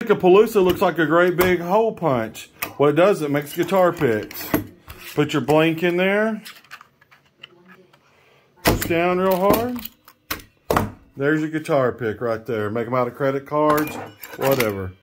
Pick-a-Palooza looks like a great big hole punch. What it does, it makes guitar picks. Put your blank in there. Push down real hard. There's your guitar pick right there. Make them out of credit cards, whatever.